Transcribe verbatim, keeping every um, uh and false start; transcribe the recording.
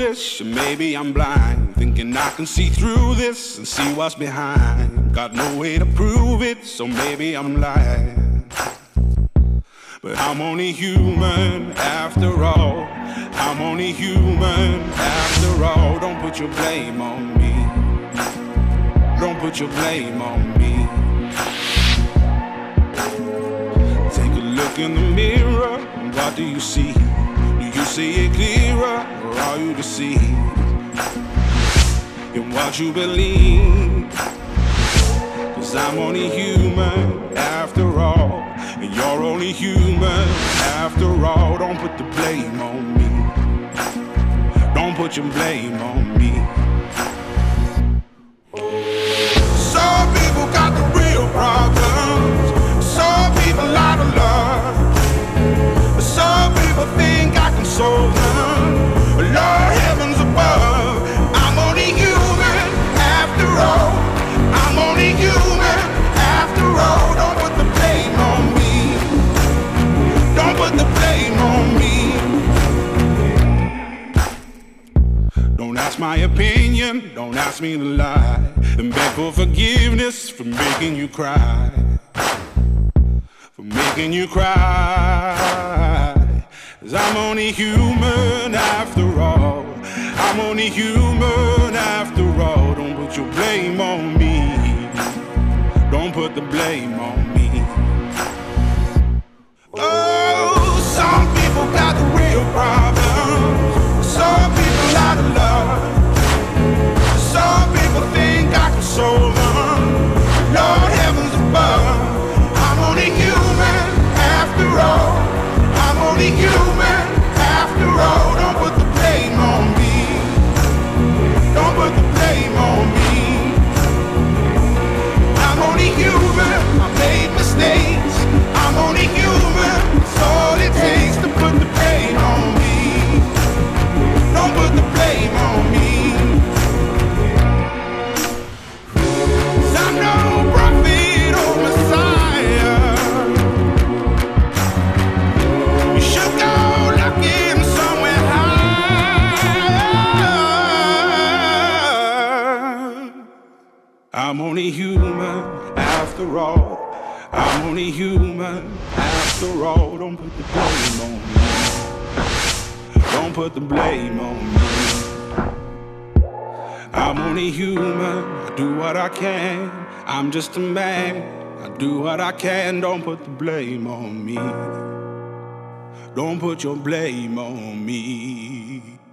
foolish, or maybe I'm blind, thinking I can see through this and see what's behind. Got no way to prove it, so maybe I'm lying. But I'm only human after all. I'm only human after all. Don't put your blame on me. Don't put your blame on me. Take a look in the mirror, what do you see? Do you see it clearer, or are you deceived in what you believe? 'Cause I'm only human after all, and you're only human after all. Don't put the blame on me. Don't put your blame on me. Some people got the real problems. Some people out of love. Some people think I can solve them. Lord heavens above, I'm only human after all. I'm only human after all. Don't put the blame on me. Don't put the blame on me. Don't ask my opinion, don't ask me to lie, and beg for forgiveness for making you cry. For making you cry. 'Cause I'm only human after all. I'm only human after all. Don't put your blame on me. Don't put the blame on me. Oh, some people got the real problems. Some people out of love. Some people think I can solve them. Lord heavens above, I'm only human after all. I'm only human after all. Don't put the blame on me. Don't put the blame on me. I'm only human, I made mistakes. I'm only human, it's all it takes to put the blame on me. Don't put the blame on me. 'Cause I'm no prophet or Messiah. You should go looking somewhere higher. I'm only human after all. I'm only human after all. Don't put the blame on me. Don't put the blame on me. I'm only human, I do what I can. I'm just a man, I do what I can. Don't put the blame on me. Don't put your blame on me.